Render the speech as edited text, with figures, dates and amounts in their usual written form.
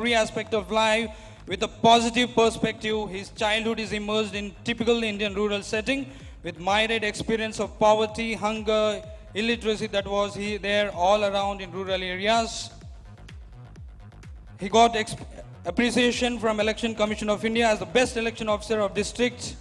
every aspect of life with a positive perspective. His childhood is immersed in typical Indian rural setting with myriad experience of poverty, hunger, illiteracy that was there all around in rural areas. He got appreciation from Election Commission of India as the best election officer of district.